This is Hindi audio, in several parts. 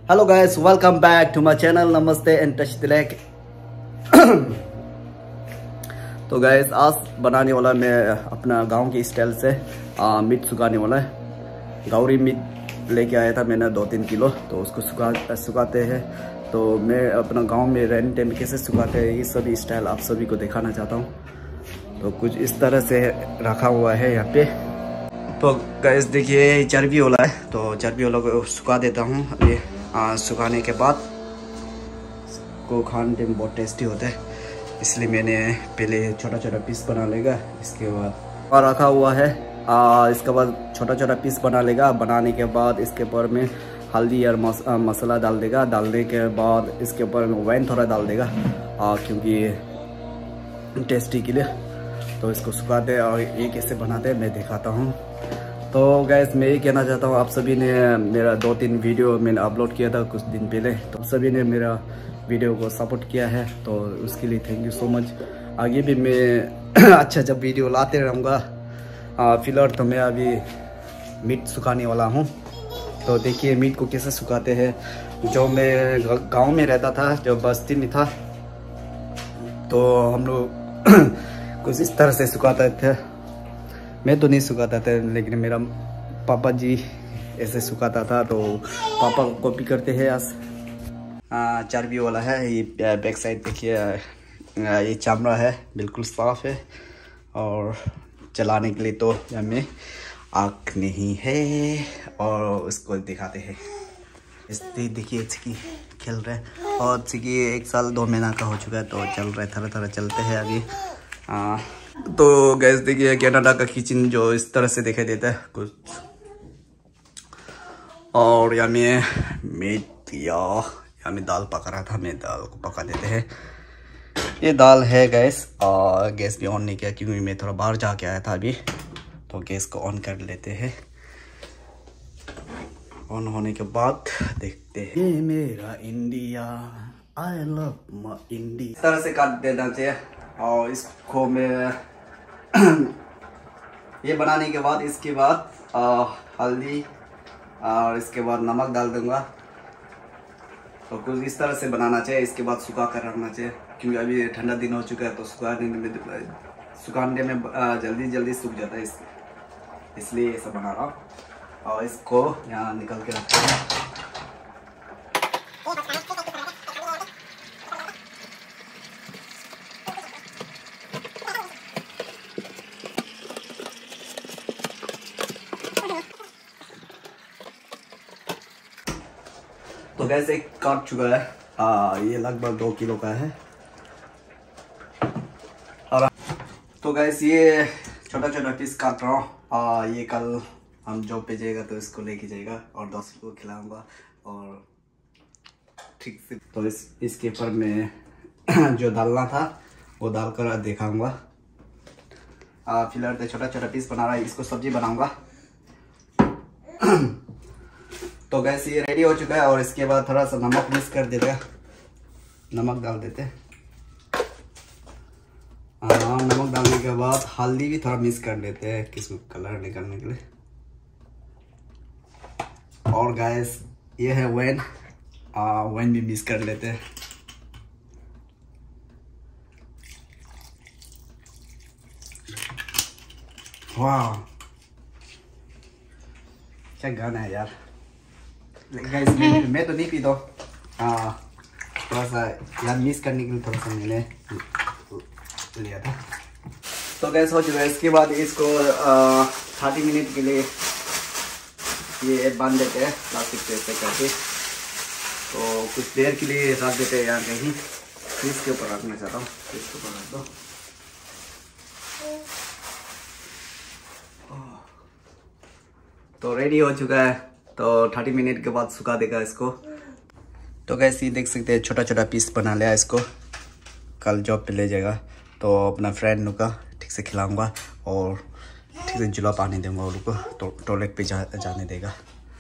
Hello guys, welcome back to my channel. नमस्ते एंड टच द लाइक। तो गाइस, आज बनाने वाला मैं अपना गांव के स्टाइल से मीट सुखाने वाला है। गौरी मीट लेके आया था मैंने 2-3 किलो, तो उसको सुखाते हैं। तो मैं अपना गांव में रहने टाइम कैसे सुखाते हैं ये सभी स्टाइल आप सभी को दिखाना चाहता हूँ। तो कुछ इस तरह से रखा हुआ है यहाँ पे। तो गाइस देखिए, चर्बी वाला है, तो चर्बी वाला को सुखा देता हूँ अभी। सुखाने के बाद को खाने में बहुत टेस्टी होता है, इसलिए मैंने पहले छोटा छोटा पीस बना लेगा। इसके बाद और रखा हुआ है। इसके बाद छोटा छोटा पीस बना लेगा। बनाने के बाद इसके ऊपर में हल्दी और मसाला डाल देगा। डालने के बाद इसके ऊपर में वाइन थोड़ा डाल देगा क्योंकि टेस्टी के लिए। तो इसको सुखाते हैं और ये कैसे बनाते हैं मैं दिखाता हूँ। तो गैस, मैं ये कहना चाहता हूँ, आप सभी ने मेरा 2-3 वीडियो मैंने अपलोड किया था कुछ दिन पहले, तो सभी ने मेरा वीडियो को सपोर्ट किया है, तो उसके लिए थैंक यू सो मच। आगे भी मैं अच्छा वीडियो लाते रहूँगा। फिलहाल तो मैं अभी मीट सुखाने वाला हूँ। तो देखिए मीट को कैसे सुखाते हैं। जो मैं गाँव में रहता था, जो बस्ती में था, तो हम लोग कुछ इस तरह से सुखाते थे। मैं तो नहीं सुखाता था, लेकिन मेरा पापा जी ऐसे सुखाता था, तो पापा को कॉपी करते हैं। आज चर्बी वाला है ये। बैक साइड देखिए, ये चमड़ा है, बिल्कुल साफ है। और चलाने के लिए तो हमें आँख नहीं है। और उसको दिखाते हैं। इस देखिए चिकी खेल रहा है, और चिकी 1 साल 2 महीना का हो चुका है, तो चल रहा है, थोड़ा थोड़ा चलते हैं अभी। तो गैस देखिए, कनाडा का किचन जो इस तरह से दिखाई देता है कुछ। और यहाँ में मीट यहाँ में दाल पका रहा था, मैं दाल को पका देते हैं। ये दाल है गैस, और गैस भी ऑन नहीं किया क्योंकि मैं थोड़ा बाहर जाके आया था अभी। तो गैस को ऑन कर लेते हैं। ऑन होने के बाद देखते हैं। ये मेरा India, I love my India. इस तरह से काट देना चाहिए। और इसको मैं ये बनाने के बाद इसके बाद हल्दी और इसके बाद नमक डाल दूंगा। तो कुछ इस तरह से बनाना चाहिए। इसके बाद सुखा कर रखना चाहिए, क्योंकि अभी ठंडा दिन हो चुका है, तो सुखाने में जल्दी जल्दी सूख जाता है, इसलिए ऐसा बना रहा हूँ। और इसको यहाँ निकल के रखते हैं। तो गैस एक काट चुका है। ये लगभग 2 किलो का है। और तो गैस ये छोटा छोटा पीस काट रहा हूँ। ये कल हम जॉब पे जाएगा तो इसको लेके जाएगा और दोस्त को खिलाऊंगा। और ठीक से तो इसके ऊपर में जो डालना था वो डालकर दिखाऊंगा। फिलहाल तो छोटा छोटा पीस बना रहा है, इसको सब्जी बनाऊंगा। तो गैस ये रेडी हो चुका है। और इसके बाद थोड़ा सा नमक मिक्स कर देते हैं। नमक डाल देते हैं। नमक डालने के बाद हल्दी भी थोड़ा मिक्स कर देते हैं, किस कलर निकलने के लिए। और गैस ये है वाइन, वाइन भी मिक्स कर लेते हैं। वाह, क्या गाना है यार। गाइस मैं तो नहीं पीता। थोड़ा सा यार मिस करने के लिए थोड़ा सा मैंने लिया था। तो गैस हो चुका है। इसके बाद इसको 30 मिनट के लिए ये बांध देते हैं प्लास्टिक से ऐसे करके। तो कुछ देर के लिए रख देते हैं यहाँ कहीं। फ्रिज के ऊपर रखना चाहता हूँ, फ्रिज के ऊपर रख दो। तो रेडी हो चुका है। तो 30 मिनट के बाद सुखा देगा इसको। तो गैस ये देख सकते हैं, छोटा छोटा पीस बना लिया। इसको कल जॉब पे ले जाएगा, तो अपना फ्रेंड का ठीक से खिलाऊंगा और ठीक से जुला पानी दूंगा उनको, तो टॉयलेट पे जाने देगा।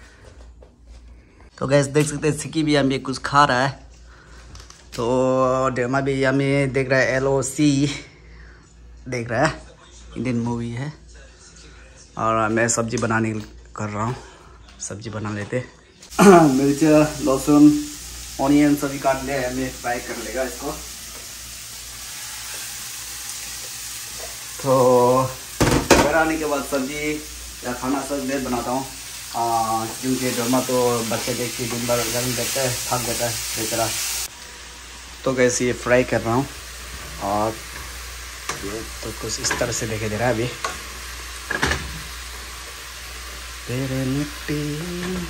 तो गैस देख सकते हैं, सिक्की भी हमें कुछ खा रहा है। तो डेमा भी हमें देख रहा है, LOC देख रहा है, इंडियन मूवी है। और मैं सब्जी बनाने कर रहा हूँ, सब्जी बना लेते। मिर्च, लहसुन, ऑनियन सभी काट लिया है, मैं फ्राई कर लेगा इसको। तो घर आने के बाद सब्जी या खाना सब मैं बनाता हूँ, क्योंकि घर में तो बच्चे देख के दिन भर गर्म देते हैं, थक देता है बेचारा। तो कैसे ये फ्राई कर रहा हूँ, और ये तो कुछ इस तरह से दिखाई दे रहा है अभी। तेरे मिट्टी।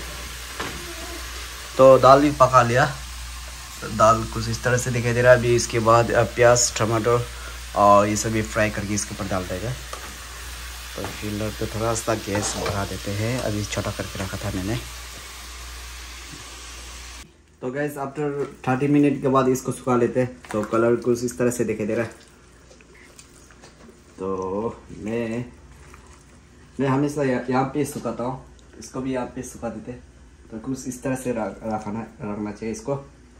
तो दाल भी पका लिया, दाल कुछ इस तरह से दिखाई दे रहा है अभी। इसके बाद प्याज, टमाटर और ये सभी फ्राई करके इसके ऊपर डाल देगा। तो फिलहाल तो थोड़ा सा गैस बढ़ा देते हैं, अभी छोटा करके रखा था मैंने। तो गैस आफ्टर 30 मिनट के बाद इसको सुखा लेते हैं। तो कलर कुछ इस तरह से दिखाई दे रहा है। तो मैं हमेशा यहाँ पे सुखाता हूँ, इसको भी यहाँ पे सुखा देते। तो कुछ इस तरह से रखना चाहिए इसको।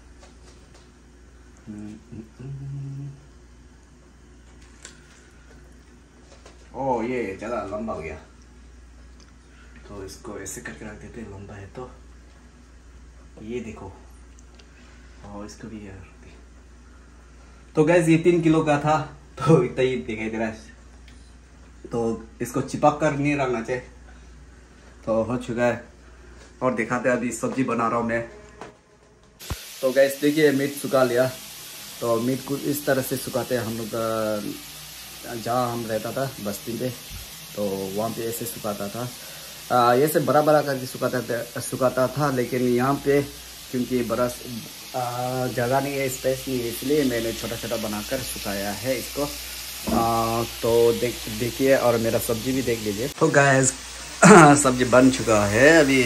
ओ ये ज़्यादा लंबा हो गया, तो इसको ऐसे करके रख देते हैं, लंबा है तो। ये देखो, और इसको भी यार। तो गैस ये 3 किलो का था, तो इतना ही दिखाई दे रहा है। तो इसको चिपक कर नहीं रखना चाहिए। तो हो चुका है, और दिखाते हैं अभी सब्जी बना रहा हूँ मैं। तो गैस देखिए मीट सुखा लिया। तो मीट कुछ इस तरह से सुखाते हैं हम लोग, जहाँ हम रहता था बस्ती पे, तो वहाँ पे ऐसे सुखाता था। ऐसे बड़ा बड़ा करके सुखाता था, लेकिन यहाँ पे क्योंकि बड़ा जगह नहीं है, स्पेस नहीं है, इसलिए मैंने छोटा छोटा बनाकर सुखाया है इसको। तो देखिए, और मेरा सब्जी भी देख लीजिए। तो गाइस सब्जी बन चुका है अभी।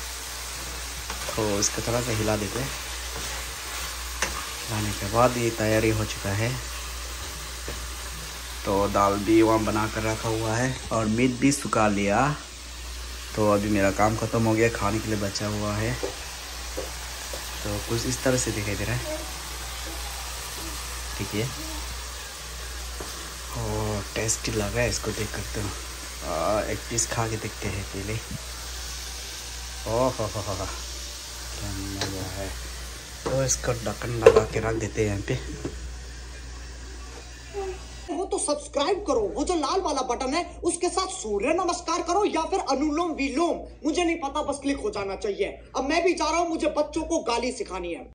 तो इसको थोड़ा सा हिला देते हैं, हिलाने के बाद ये तैयारी हो चुका है। तो दाल भी वहाँ बना कर रखा हुआ है, और मीट भी सुखा लिया। तो अभी मेरा काम ख़त्म हो गया, खाने के लिए बचा हुआ है। तो कुछ इस तरह से दिखाई दे रहा है, ठीक है। और टेस्टी लगा है, इसको देख करते हो। एक पीस खा के देखते हैं पहले। ओह हो क्या मज़ा है। तो इसको ढक्कन लगा के रख देते हैं यहाँ पे। हो तो सब्सक्राइब करो, वो जो लाल वाला बटन है उसके साथ सूर्य नमस्कार करो या फिर अनुलोम विलोम, मुझे नहीं पता, बस क्लिक हो जाना चाहिए। अब मैं भी जा रहा हूँ, मुझे बच्चों को गाली सिखानी है।